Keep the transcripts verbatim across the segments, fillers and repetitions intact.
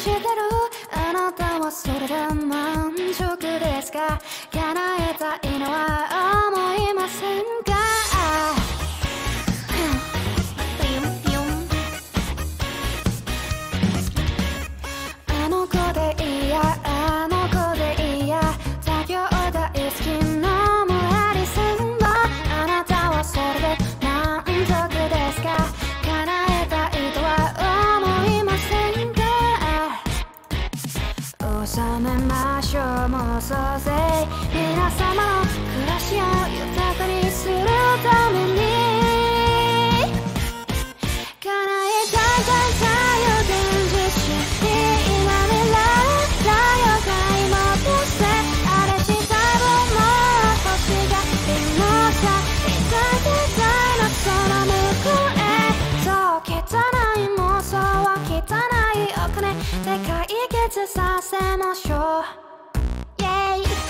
してるあなたはそれで満足ですか？叶えたいのは思いませんか？あの子でいいやあの子でいいや他業大好きのもありせんわ。あなたはそれで満足ですか？叶えたいとは思いませんか？収めましょう妄想ぜ皆様の暮らしを豊かにするために叶えたいたいたい現実に今未来だよ買い戻せあれ自体分の星が今さ痛い痛いなその向こうへそう汚い妄想は汚いお金で解決させましょうイェイイェイ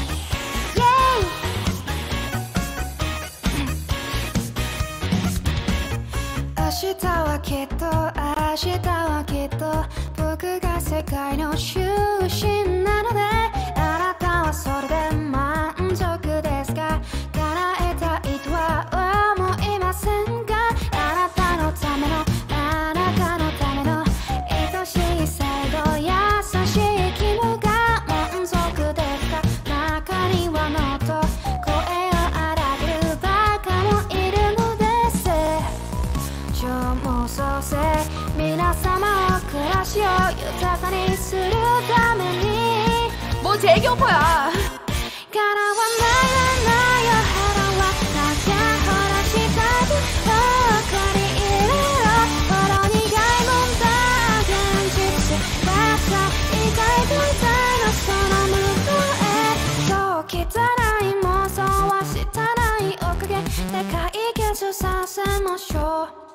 明日はきっと明日はきっと僕が世界の中心なのであなたはそれで満足ですか？叶えたいとは思いませんか？あなたのためのあなたのための愛しい最後優しい気分が満足ですか？中にはもっと声を荒げるバカもいるのです超妄想性皆様を暮らしを豊かにするために 뭐 제 교포야 叶わないないよ腹はなきゃほらしたく分かり入れろほろ苦いもんだ現実がさ痛い痛い痛いのその向こうへそう汚い妄想は汚いおかげで解決させましょう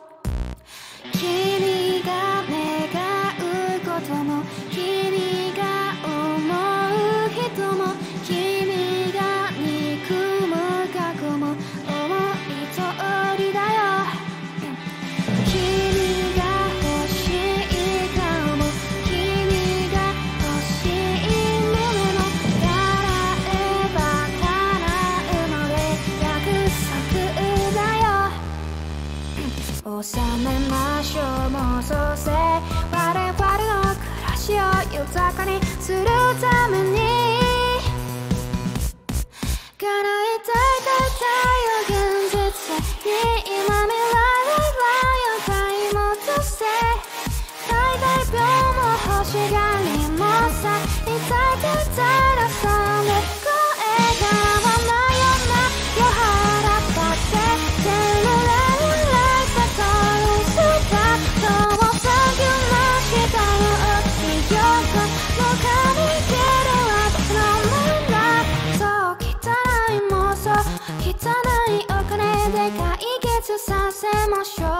君が願うことも君が思う人も君が憎む過去も思い通りだよ君が欲しい顔も君が欲しい夢も叶えば叶うので約束だよ収めましょう妄想性我々の暮らしを豊かにするために叶えたいたいたいよ現実に今未来を買い戻せ大体秒も欲しがりもさ痛い痛い痛いなその声叶わないよなよ腹立って全部でらいたとるすたそうさぎゅうなしたよ記憶もかみ切るは僕の問題そう汚い妄想汚いお金で解決させましょう